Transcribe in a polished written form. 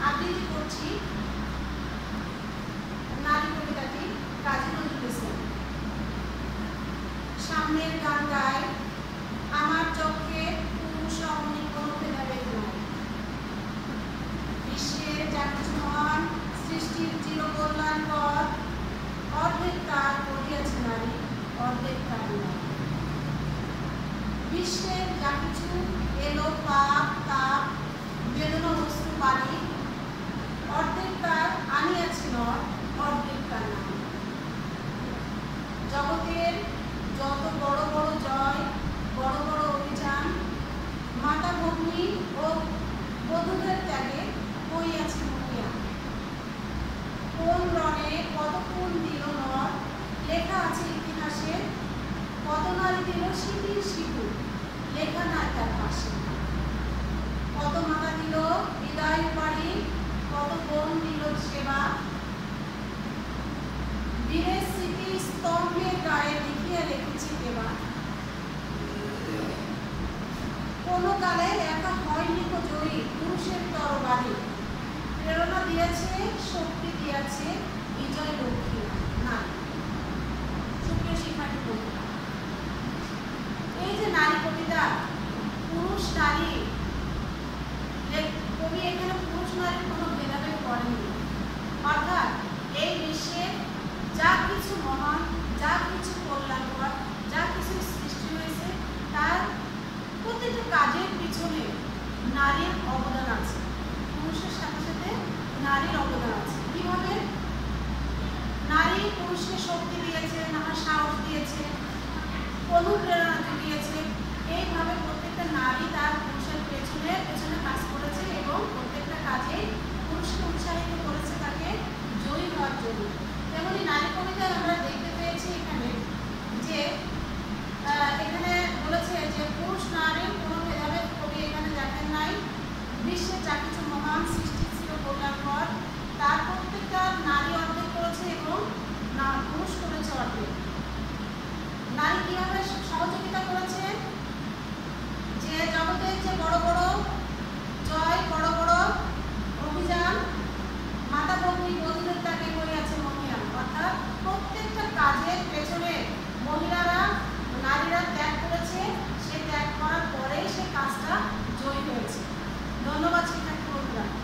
আবৃত্তি করছি নারী কবিতাটি কাজী নজরুল ইসলাম। সামনের গান গায় আমার চোখে পুরুষ রমণী কোনো ভেদাভেদ নাই। বিশ্বের যা কিছু মহান সৃষ্টির চির কল্যাণকর, অর্ধেক তার করিয়াছে নারী, অর্ধেক তার নারী। বিশ্বের যা কিছু এলো পাপ তাপ বেদনা অশ্রু বাড়ি, অর্ধেক তার আনিয়াছে নর, অর্ধেক তার নারী। জগতের যত বড় বড় জয়, বড় বড় অভিযান, মাতা ভগ্নী ও বধূদের ত্যাগে হইয়াছে মহিয়ান। কোন রণে কত খুন দিল নর, লেখা আছে ইতিহাসে, কত নারী দিল শিথিল শিশু, লেখা নাই তার পাশে। কত মাতা দিল বিদায় বাড়ি, কত বোন দিল সেবা, বীরের স্মৃতি স্তম্ভের গায়ে লিখিয়া রেখেছি দেবা। কোন কালে একা হয়নি কো জয়ী, পুরুষের তরবারি, প্রেরণা দিয়েছে শক্তি দিয়েছে বিজয় লক্ষ্মী নারী। সুপ্রিয় শিক্ষার্থী বন্ধুরা, এই যে নারী কবিতা পুরুষ নারী, কবি এখানে পুরুষ নারীর কোনো ভেদাভেদ করেননি। অর্থাৎ এই বিশ্বে যা কিছু মহান, যা কিছু কল্যাণকর, যা কিছু সৃষ্টি হয়েছে তার প্রতিটা কাজের পিছনে নারীর অবদান আছে। পুরুষের সাথে সাথে নারীর অবদান আছে। কিভাবে? নারী পুরুষকে শক্তি দিয়েছে, নানা সাহস দিয়েছে, অনুপ্রেরণা দিয়েছে। এইভাবে প্রত্যেকটা নারী তার পুরুষের পেছনে পেছনে কাজ করেছে এবং প্রত্যেকটা কাজে পুরুষকে উৎসাহিত করেছে তাকে জয়ী হওয়ার জন্য। তেমনি নারী কবিতায় আমরা দেখতে পেয়েছি এখানে যে এখানে বলেছে যে পুরুষ নারীর কোনো ভেদাভেদ কবি এখানে দেখেন নাই। বিশ্বের যা কিছু মহান সৃষ্টি ছিল কল্যাণকর, তার প্রত্যেকটা নারী অর্ধেক করেছে এবং পুরুষ করেছে অর্ধেক। নারী কিভাবে সহযোগিতা করেছে? যে জগতের যে বড় বড় জয়, বড় বড় অভিযান, মাতা ভগ্নী বধূদের ত্যাগে করিয়াছে মহিয়ান। অর্থাৎ প্রত্যেকটা কাজের পেছনে মহিলারা, নারীরা ত্যাগ করেছে, সে ত্যাগ করার পরেই সে কাজটা জয়ী হয়েছে। ধন্যবাদ শিক্ষার্থী বন্ধুরা।